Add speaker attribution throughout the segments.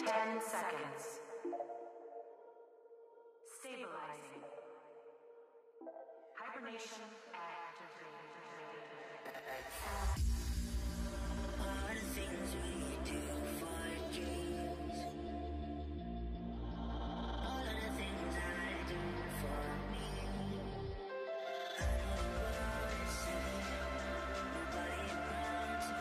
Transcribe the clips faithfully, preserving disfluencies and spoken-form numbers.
Speaker 1: Ten seconds. Stabilizing. Hibernation activated.
Speaker 2: All the things we do for dreams. All of the things I do for me. I know the world is saying nobody around to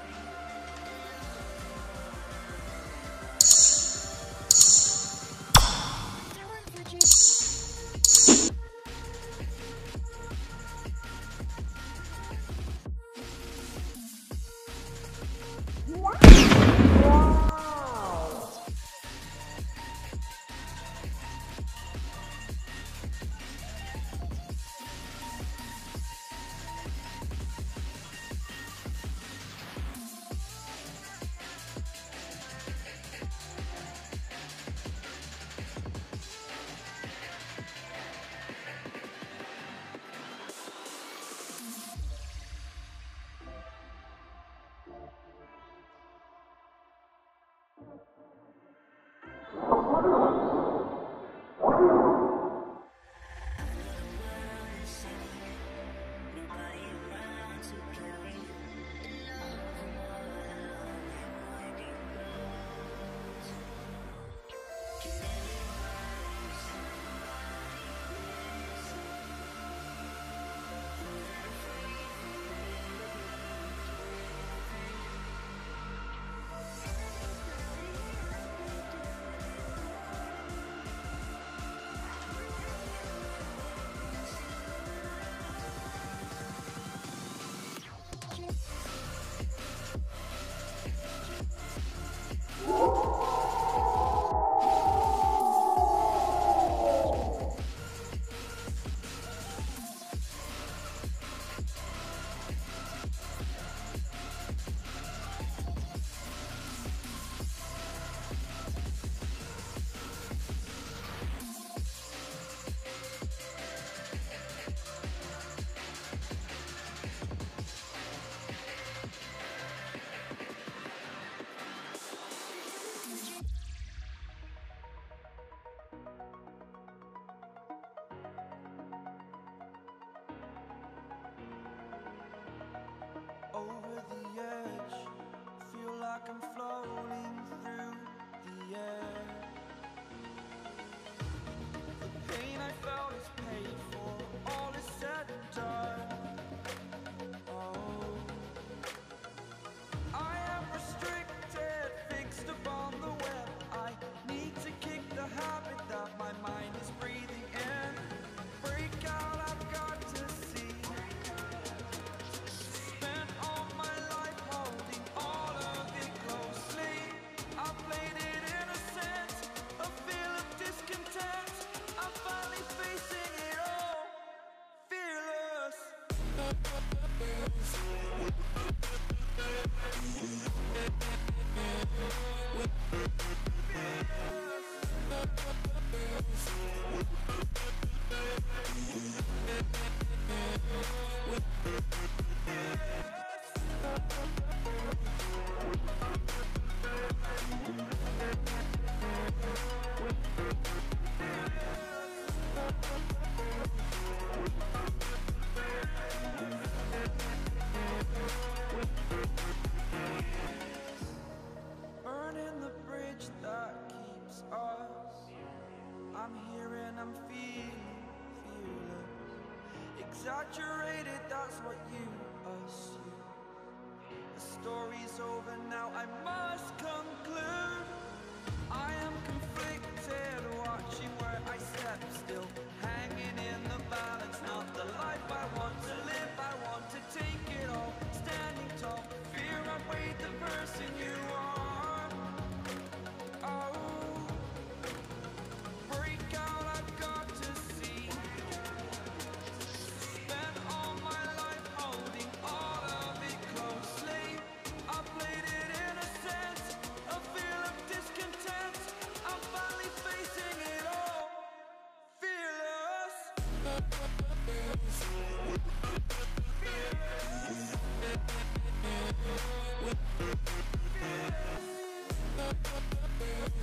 Speaker 3: over the edge, feel like I'm floating through the air. The pain I felt is paid for, all is said and done. Oh, I am restricted, fixed upon the web. I need to kick the habit that my mind is breathing in. Break out, I've got to see. Burning the bridge that keeps us. I'm here and I'm feeling fearless. Exaggerated, that's what you assume. The story's over now, I must conclude. I am conflicted, watching where I step still, hanging in the balance. Not the life I want to live, I want to take it all. Standing tall, fear outweighed the person you are. Oh, break out, I've got to see. Spent all my life holding all of it closely. I played it innocent, a feel of discontent. I'm finally facing it all, fearless. Fearless.